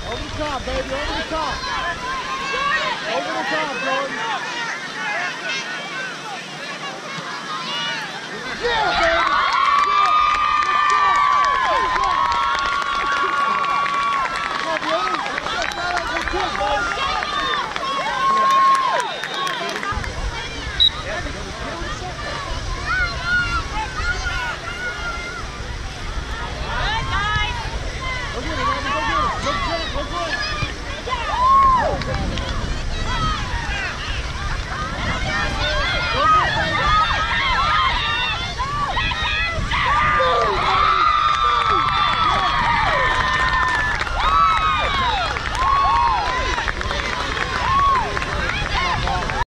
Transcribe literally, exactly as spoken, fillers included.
Over the top, baby, over the top. Over the top, Jordan. Yeah, baby.